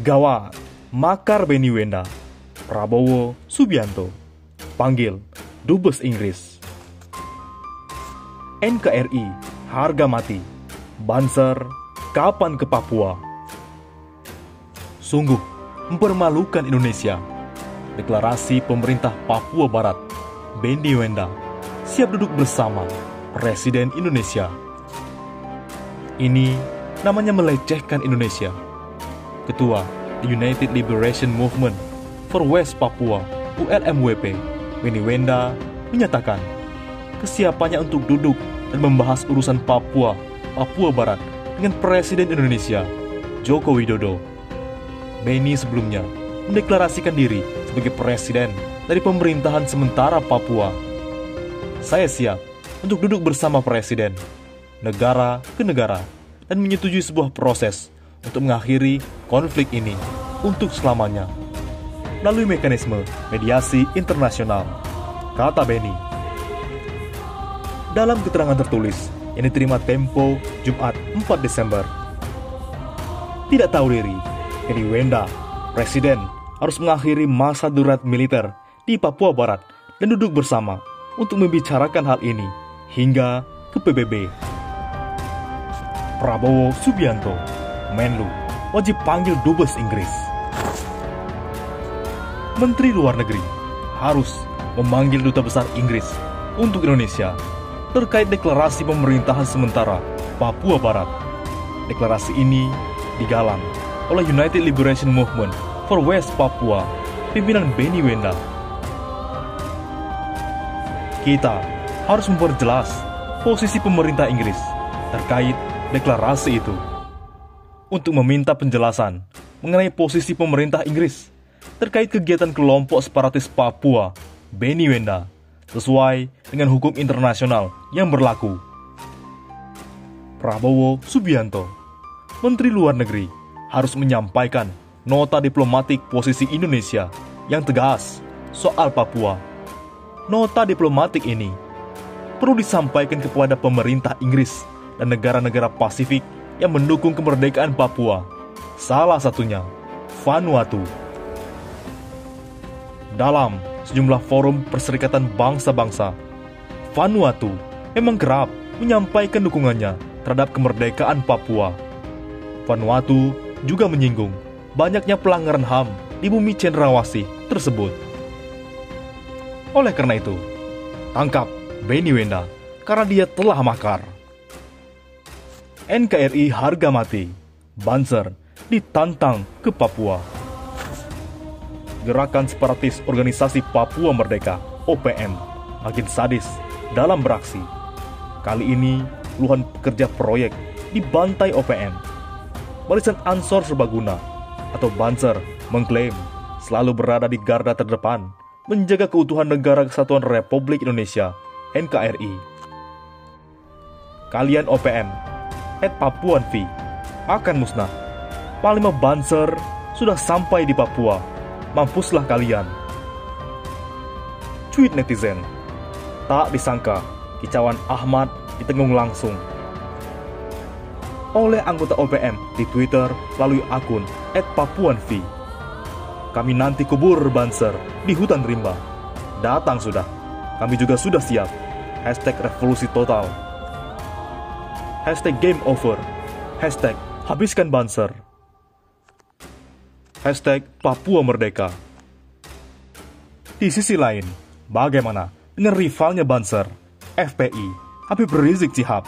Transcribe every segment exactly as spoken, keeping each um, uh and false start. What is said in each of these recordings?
Gawat, makar Benny Wenda, Prabowo Subianto, panggil Dubes Inggris. N K R I, harga mati, Banser, kapan ke Papua? Sungguh mempermalukan Indonesia. Deklarasi pemerintah Papua Barat, Benny Wenda, siap duduk bersama Presiden Indonesia. Ini namanya melecehkan Indonesia. Ketua United Liberation Movement for West Papua U L M W P, Benny Wenda, menyatakan kesiapannya untuk duduk dan membahas urusan Papua, Papua Barat dengan Presiden Indonesia, Joko Widodo. Benny sebelumnya mendeklarasikan diri sebagai presiden dari pemerintahan sementara Papua. Saya siap untuk duduk bersama presiden, negara ke negara, dan menyetujui sebuah proses untuk mengakhiri konflik ini untuk selamanya melalui mekanisme mediasi internasional, kata Benny. Dalam keterangan tertulis yang diterima Tempo Jumat empat Desember. Tidak tahu diri, Benny Wenda, presiden, harus mengakhiri masa darurat militer di Papua Barat dan duduk bersama untuk membicarakan hal ini hingga ke P B B. Prabowo Subianto, Menlu, wajib panggil Dubes Inggris. Menteri Luar Negeri harus memanggil Duta Besar Inggris untuk Indonesia terkait deklarasi pemerintahan sementara Papua Barat. Deklarasi ini digalang oleh United Liberation Movement for West Papua, pimpinan Benny Wenda. Kita harus memperjelas posisi pemerintah Inggris terkait deklarasi itu. Untuk meminta penjelasan mengenai posisi pemerintah Inggris terkait kegiatan kelompok separatis Papua, Benny Wenda, sesuai dengan hukum internasional yang berlaku. Prabowo Subianto, Menteri Luar Negeri, harus menyampaikan nota diplomatik posisi Indonesia yang tegas soal Papua. Nota diplomatik ini perlu disampaikan kepada pemerintah Inggris dan negara-negara Pasifik yang mendukung kemerdekaan Papua, salah satunya Vanuatu. Dalam sejumlah forum Perserikatan Bangsa-Bangsa, Vanuatu memang kerap menyampaikan dukungannya terhadap kemerdekaan Papua. Vanuatu juga menyinggung banyaknya pelanggaran H A M di bumi cendrawasih tersebut. Oleh karena itu, tangkap Benny Wenda karena dia telah makar. N K R I harga mati, Banser ditantang ke Papua. Gerakan separatis Organisasi Papua Merdeka O P M makin sadis dalam beraksi. Kali ini puluhan pekerja proyek dibantai O P M. Barisan Ansor Serbaguna atau Banser mengklaim selalu berada di garda terdepan menjaga keutuhan Negara Kesatuan Republik Indonesia N K R I. Kalian O P M at Papuan V akan musnah. Panglima Banser sudah sampai di Papua. Mampuslah kalian. Tweet netizen. Tak disangka kicauan Ahmad ditengung langsung oleh anggota O P M di Twitter melalui akun et papuan v. Kami nanti kubur Banser di hutan rimba. Datang sudah. Kami juga sudah siap. Hashtag revolusi total. Hashtag game over. Hashtag habiskan Banser. Hashtag Papua Merdeka. Di sisi lain, bagaimana dengan rivalnya Banser, F P I, Habib Rizik Syihab?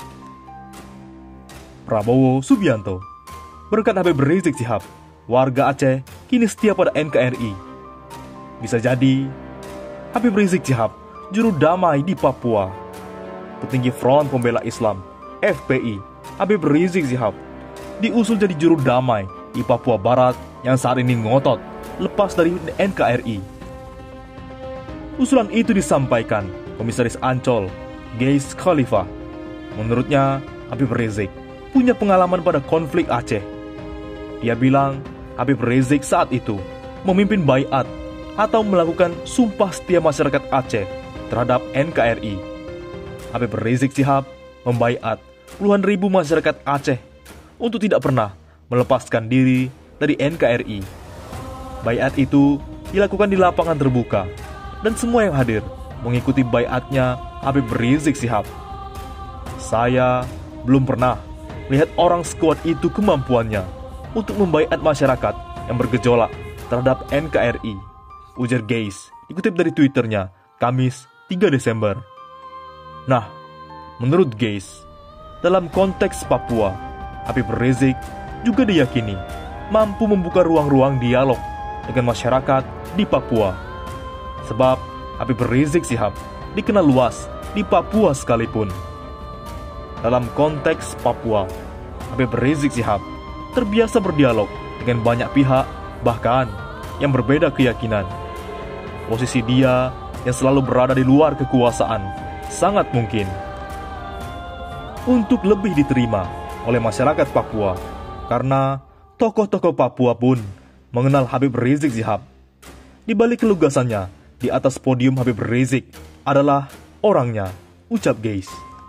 Prabowo Subianto, berkat Habib Rizik Syihab, warga Aceh kini setia pada N K R I. Bisa jadi, Habib Rizik Syihab juru damai di Papua. Petinggi Front Pembela Islam, F P I, Habib Rizik Syihab, diusul jadi juru damai di Papua Barat yang saat ini ngotot lepas dari N K R I. Usulan itu disampaikan Komisaris Ancol, Geis Khalifa. Menurutnya, Habib Rizik punya pengalaman pada konflik Aceh. Dia bilang Habib Rizik saat itu memimpin baiat atau melakukan sumpah setia masyarakat Aceh terhadap N K R I. Habib Rizik Syihab membaiat puluhan ribu masyarakat Aceh untuk tidak pernah melepaskan diri dari N K R I. Baiat itu dilakukan di lapangan terbuka, dan semua yang hadir mengikuti baiatnya Habib Rizik Syihab. Saya belum pernah melihat orang sekuat itu kemampuannya untuk membaiat masyarakat yang bergejolak terhadap N K R I, ujar Geiss, dikutip dari Twitternya, Kamis tiga Desember. Nah, menurut Geiss, dalam konteks Papua, Habib Rizik juga diyakini mampu membuka ruang-ruang dialog dengan masyarakat di Papua. Sebab Habib Rizik Syihab dikenal luas di Papua sekalipun. Dalam konteks Papua, Habib Rizik Syihab terbiasa berdialog dengan banyak pihak, bahkan yang berbeda keyakinan. Posisi dia yang selalu berada di luar kekuasaan sangat mungkin untuk lebih diterima oleh masyarakat Papua, karena tokoh-tokoh Papua pun mengenal Habib Rizik Syihab. Di balik kelugasannya di atas podium, Habib Rizik adalah orangnya, ucap Geiss.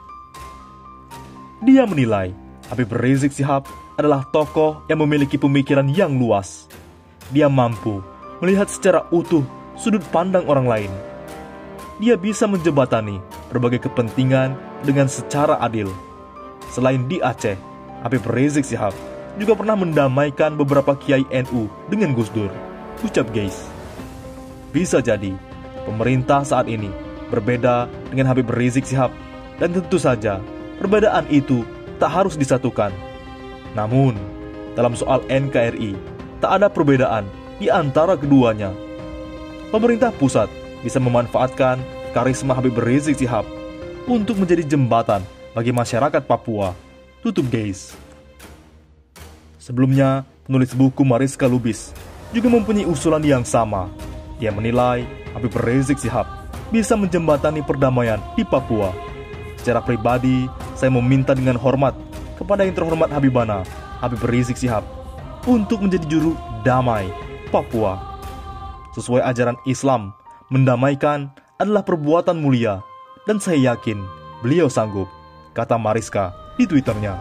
Dia menilai Habib Rizik Syihab adalah tokoh yang memiliki pemikiran yang luas. Dia mampu melihat secara utuh sudut pandang orang lain. Dia bisa menjembatani berbagai kepentingan dengan secara adil. Selain di Aceh, Habib Rizik Syihab juga pernah mendamaikan beberapa kiai N U dengan Gus Dur, ucap Geiss. Bisa jadi pemerintah saat ini berbeda dengan Habib Rizik Syihab, dan tentu saja perbedaan itu tak harus disatukan. Namun, dalam soal N K R I, tak ada perbedaan di antara keduanya. Pemerintah pusat bisa memanfaatkan karisma Habib Rizik Syihab untuk menjadi jembatan bagi masyarakat Papua, tutup Geiss. Sebelumnya, penulis buku Mariska Lubis juga mempunyai usulan yang sama. Dia menilai Habib Rizik Syihab bisa menjembatani perdamaian di Papua. Secara pribadi, saya meminta dengan hormat kepada yang terhormat Habibana Habib Rizik Syihab untuk menjadi juru damai Papua. Sesuai ajaran Islam, mendamaikan adalah perbuatan mulia, dan saya yakin beliau sanggup, kata Mariska di Twitternya.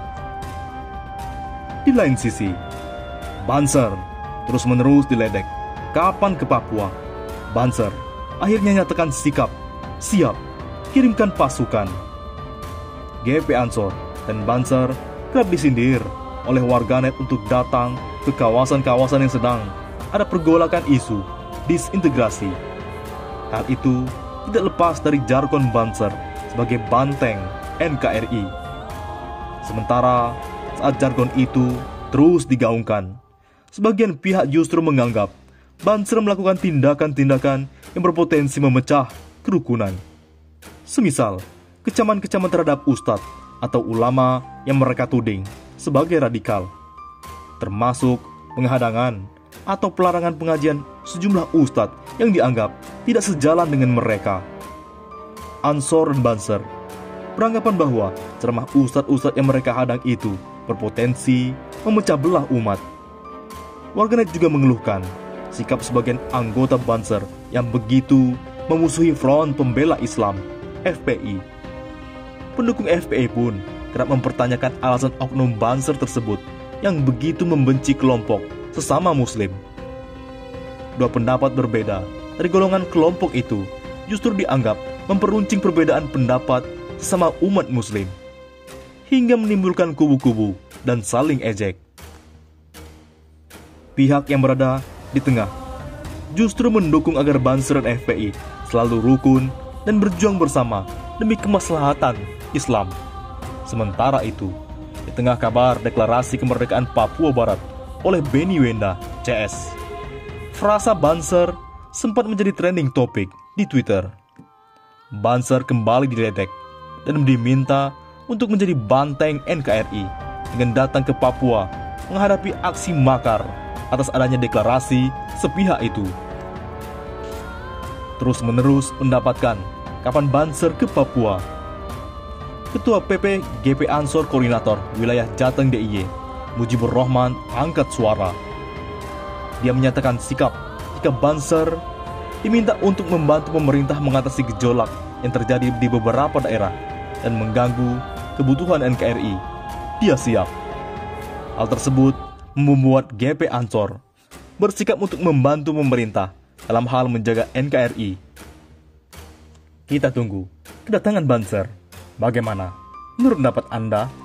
Di lain sisi, Banser terus-menerus diledek. Kapan ke Papua? Banser akhirnya nyatakan sikap, siap, kirimkan pasukan. G P Ansor dan Banser kerap disindir oleh warganet untuk datang ke kawasan-kawasan yang sedang ada pergolakan isu disintegrasi. Hal itu tidak lepas dari jargon Banser sebagai banteng N K R I. Sementara saat jargon itu terus digaungkan, sebagian pihak justru menganggap Banser melakukan tindakan-tindakan yang berpotensi memecah kerukunan. Semisal, kecaman-kecaman terhadap ustadz atau ulama yang mereka tuding sebagai radikal, termasuk penghadangan atau pelarangan pengajian sejumlah ustadz yang dianggap tidak sejalan dengan mereka. Ansor dan Banser beranggapan bahwa ceramah ustadz-ustadz yang mereka hadang itu berpotensi memecah belah umat. Warganet juga mengeluhkan sikap sebagian anggota Banser yang begitu memusuhi Front Pembela Islam F P I. Pendukung F P I pun kerap mempertanyakan alasan oknum Banser tersebut yang begitu membenci kelompok sesama Muslim. Dua pendapat berbeda dari golongan kelompok itu justru dianggap memperuncing perbedaan pendapat sesama umat Muslim, hingga menimbulkan kubu-kubu dan saling ejek. Pihak yang berada di tengah justru mendukung agar Banser dan F P I selalu rukun dan berjuang bersama demi kemaslahatan Islam. Sementara itu, di tengah kabar deklarasi kemerdekaan Papua Barat oleh Benny Wenda, C S, frasa Banser sempat menjadi trending topik di Twitter. Banser kembali diledek dan diminta untuk menjadi banteng N K R I dengan datang ke Papua menghadapi aksi makar atas adanya deklarasi sepihak itu. Terus-menerus mendapatkan kapan Banser ke Papua. Ketua P P G P Ansor Koordinator Wilayah Jateng D I Y, Mujibur Rahman, angkat suara. Dia menyatakan sikap jika Banser diminta untuk membantu pemerintah mengatasi gejolak yang terjadi di beberapa daerah dan mengganggu kebutuhan N K R I. Dia siap. Hal tersebut membuat G P Ansor bersikap untuk membantu pemerintah dalam hal menjaga N K R I. Kita tunggu kedatangan Banser. Bagaimana menurut pendapat Anda?